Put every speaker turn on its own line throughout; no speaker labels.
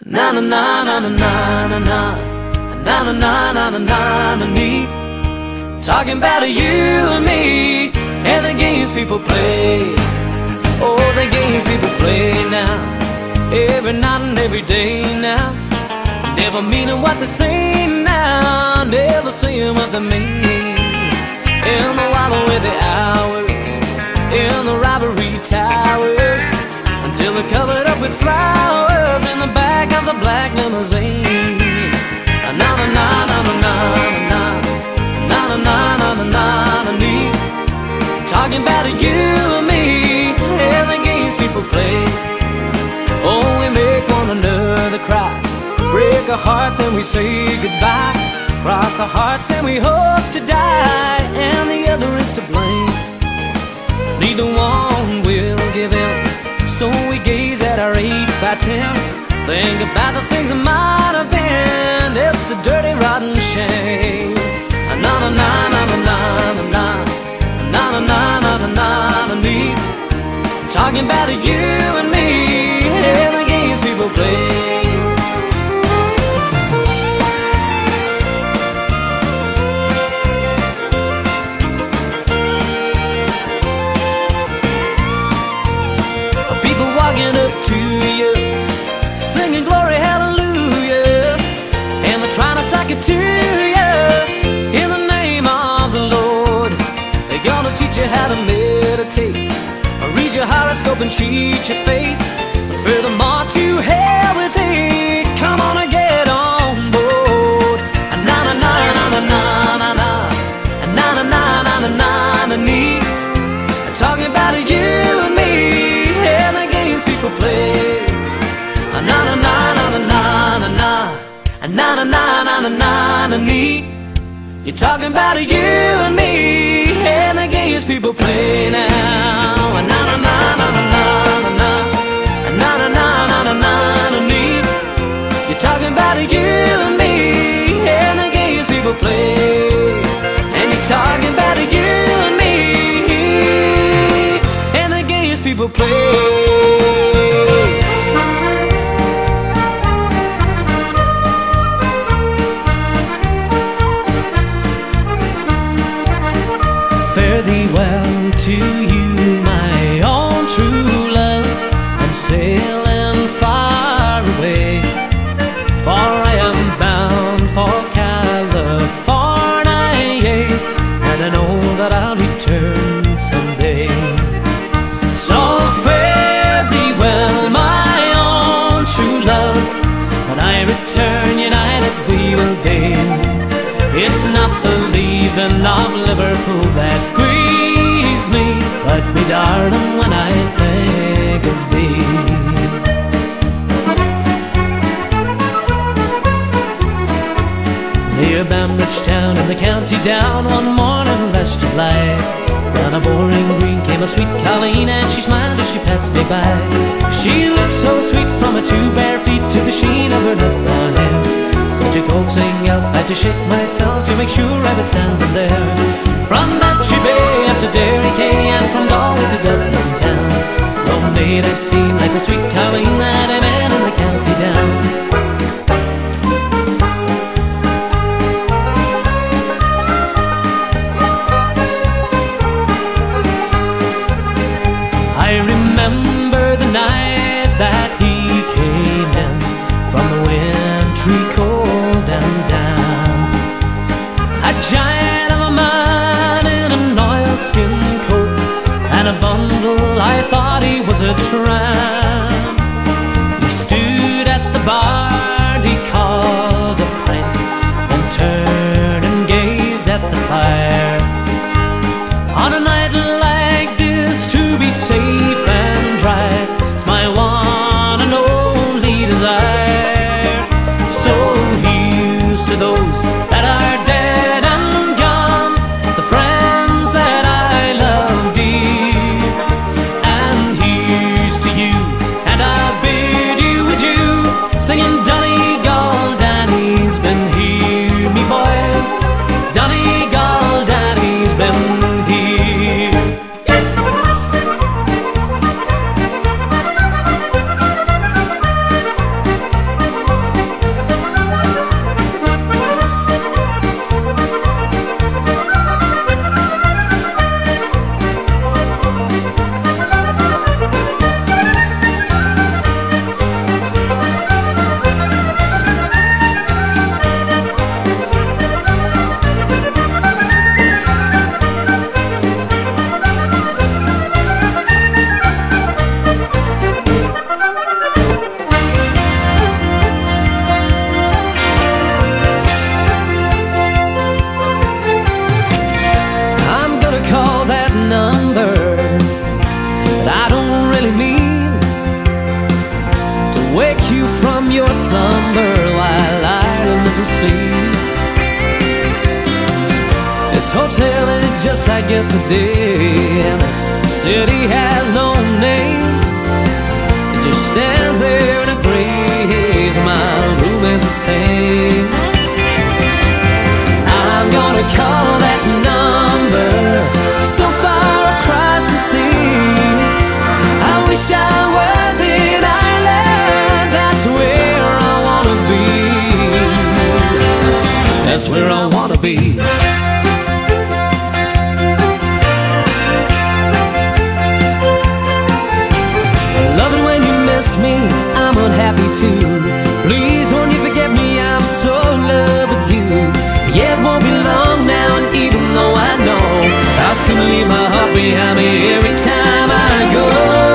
Na na na na na na na na na na na na na na na me. Talking about you and me and the games people play. Oh, the games people play now, every night and every day now. Never meaning what they say now, never saying what they mean. In the wild with the hours, in the rivalry towers, until they're covered up with flowers in the back of the black limousine. Na na na na na na na na na na na na na na me. Talking about you and me and the games people play. Oh, we make one another cry, break a heart, then we say goodbye. Cross our hearts and we hope to die, and the other is to blame. Neither one will give in, so we gaze at our 8 by 10. Think about the things that might have been. It's a dirty, rotten shame. Na na na na na na na na na na na na na na me. Talking about you and me and the games people play. Walking up to you, singing glory hallelujah, and they're trying to suck it to you in the name of the Lord. They're gonna teach you how to meditate, read your horoscope and cheat your fate, but furthermore to hell with it. Come on and get on board. Na na na na na na na na na na na na na na me. Talking about you and me and the games people play. Na na na na na na na na na na na na na me. You're talking about you and me and the games people play now. Na na na na na na na na na na na me. You're talking about you and me and the games people play. And you're talking about you and me and the games people play. Fare thee well to you, my own true love. I'm sailing far away, for I am bound for California, and I know that I'll return someday. So fare thee well, my own true love. When I return, united we will be. It's not the leaving of Liverpool that grieves me, but me darling, when I think of thee. Near Bambridge town in the county down, one morning last July, down a boring green came a sweet Colleen, and she smiled as she passed me by. She looked so sweet from her 2 bare feet to the sheen of her nut brown hair. Such a coaxing elf, I had to shake myself to make sure I was standing there. From Bantry Bay up to Derry Quay, and from Galway to Dublin town, no maid I've seen like the sweet Colleen that I met in the county down. I remember the night that he came in from the wintry cold and damp, a giant of a man in an oilskin coat and a bundle. I thought he was a tramp. He stood at the bar, he called a pint, and turned and gazed at the fire. On a night like this, to be safe and dry, it's my one and only desire. So here's to those that are dead and gone, the friends that I love dear. And here's to you, and I bid you adieu, singing Donegal Danny's been here, me boys. Donegal Danny's been here. wake you from your slumber while Ireland is asleep. This hotel is just like yesterday, and this city has no name. It just stands there in a gray haze. My room is the same. I'm gonna call that number so far across the sea. I wish I was in Ireland. That's where I wanna be. That's where I wanna be. Me, I'm unhappy too. Please don't you forget me, I'm so in love with you. Yeah, it won't be long now, and even though I know I'll soon leave my heart behind me every time I go,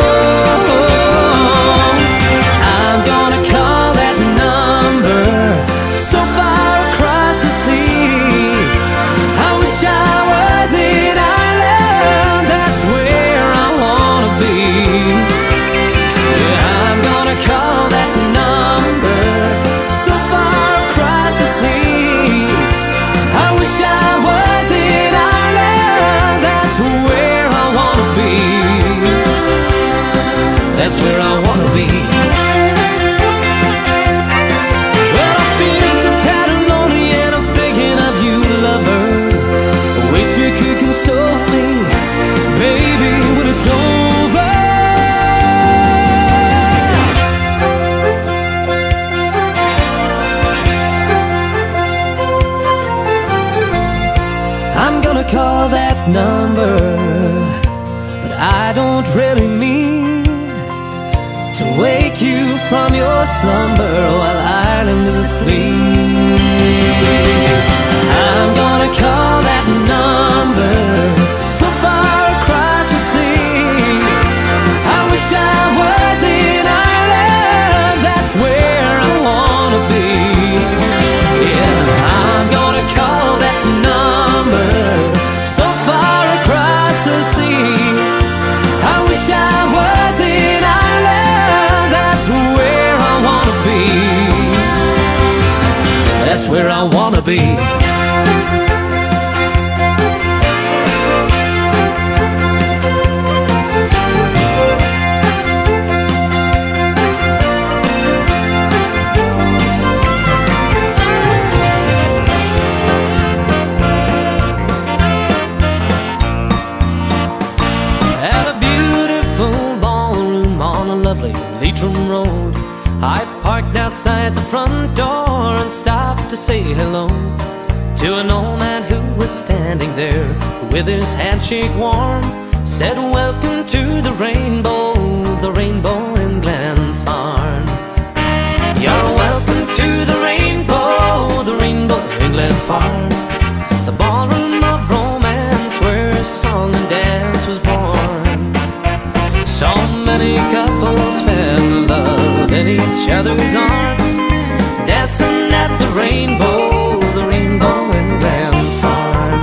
I'm gonna call that number so far across the sea. I wish I was in Ireland. That's where I wanna be. Call that number so far across the sea. I wish I was in Ireland. That's where I wanna be. That's where I wanna be. Well, I'm feeling so tired and lonely, and I'm thinking of you, lover. I wish you could console me, baby, when it's over. I'm gonna call that number, but I don't really mean to wake you from your slumber while Ireland is asleep. I'm gonna call that number so far across the sea. I wish I was in Ireland. That's where I wanna be. Yeah, I'm gonna call that number so far across the sea. I wish I was in Ireland. That's where I wanna be. That's where I wanna be. Lovely Leitrim Road, I parked outside the front door and stopped to say hello to an old man who was standing there with his handshake warm. Said, welcome to the rainbow in Glenfarn. You're welcome to the rainbow in Glenfarn, the ballroom of romance where song and dance was born. So many couples fell in love in each other's arms, dancing at the rainbow in Glenfarn.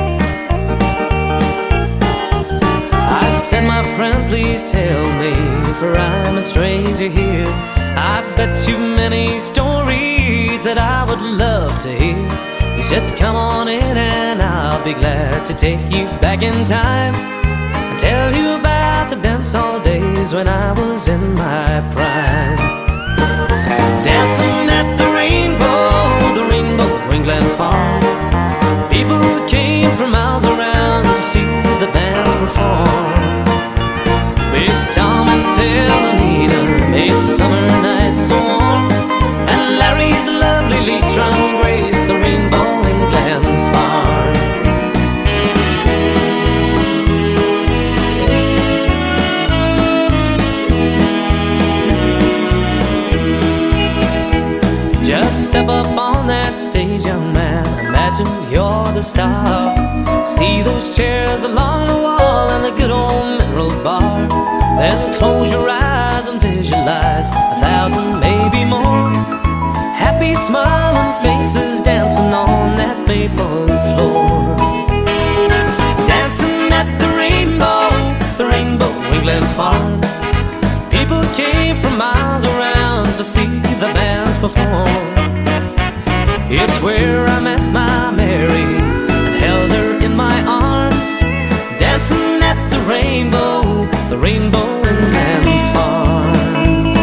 I said, my friend, please tell me, for I'm a stranger here. I bet you've many stories that I would love to hear. He said, come on in and I'll be glad to take you back in time and tell you about the dance hall days when I was in my prime. Dancing at the rainbow in Glenfarn. People came from miles around to see the bands perform. Big Tom and Phil and Nina made summer nights so warm, and Larry's lovely lead drum graced the rainbow in Glenfarn. Just step up on that stage, young man, imagine you're the star. See those chairs along the wall and the good old mineral bar. Then close your eyes and visualize 1,000, maybe more happy smiling faces dancing on that maple floor. Dancing at the rainbow in Glenfarn. People came from miles around to see the bands perform. It's where I met my Mary and held her in my arms, dancing at the Rainbow in Land Farm.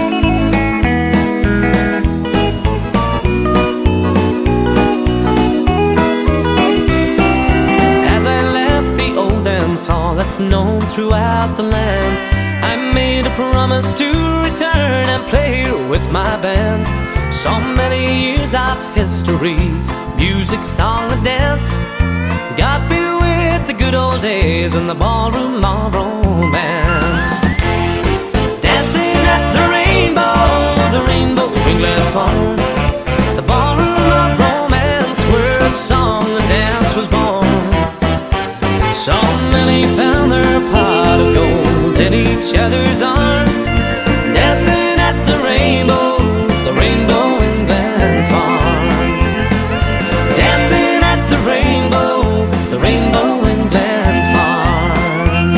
As I left the old dance hall that's known throughout the land, I made a promise to return and play with my band. So many years of history, music, song, and dance got me with the good old days in the ballroom of romance. Dancing at the Rainbow in Land Farm, the ballroom of romance where a song and dance was born. So many found their pot of gold in each other's arms, dancing at the Rainbow in Land Farm. Dancing at the Rainbow in Land Farm.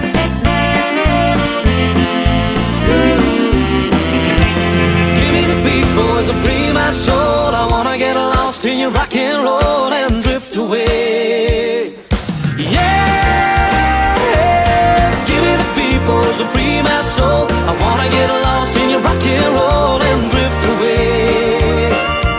Give me the beat, boys, and free my soul. I wanna get lost in your rock and roll and drift away. So free my soul, I wanna get lost in your rock and roll and drift away.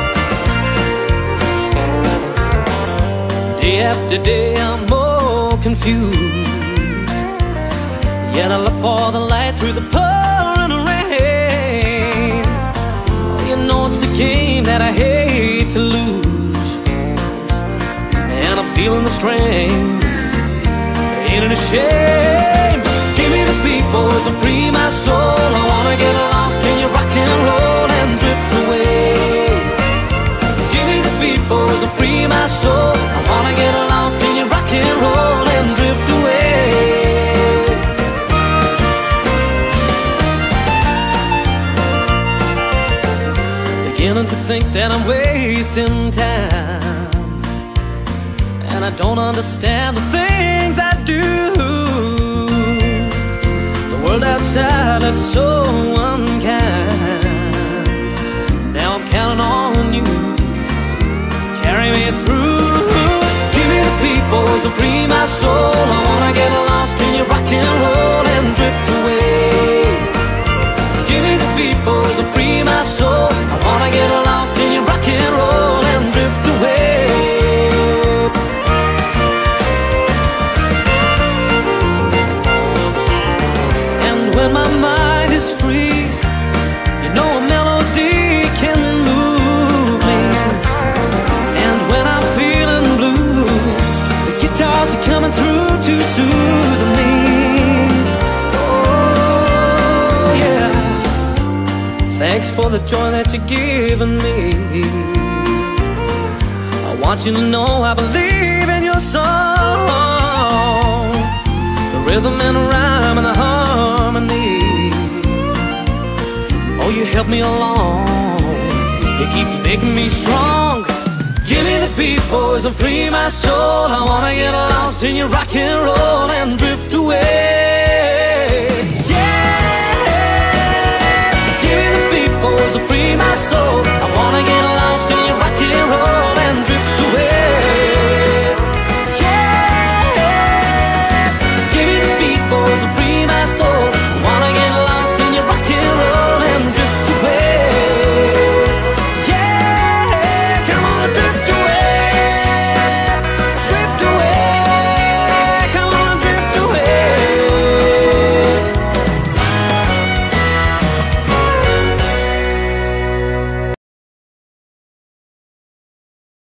Day after day I'm more confused, yet I look for the light through the pouring rain. Oh, you know it's a game that I hate to lose, and I'm feeling the strain. Ain't it a shame? Give me the beat, boys, and free my soul. I wanna get lost in your rock and roll and drift away. Give me the beat, boys, and free my soul. I wanna get lost in your rock and roll and drift away. Beginning to think that I'm wasting time, and I don't understand the things I do. The world outside looks so unkind. Now I'm counting on you to carry me through. Give me the beat, boys, and free my soul. I wanna get lost in your rock and roll and drift away. Give me the beat, boys, and free my soul. I wanna get lost in your rock and roll and drift away. When my mind is free, you know a melody can move me. And when I'm feeling blue, the guitars are coming through to soothe me. Oh yeah, thanks for the joy that you're giving me. I want you to know I believe in your song, the rhythm and the rhyme and the harmony. Oh, you help me along, you keep making me strong. Give me the beat, boys, and free my soul. I wanna get lost in your rock and roll and drift away. Yeah, give me the beat, boys, and free my soul. I wanna get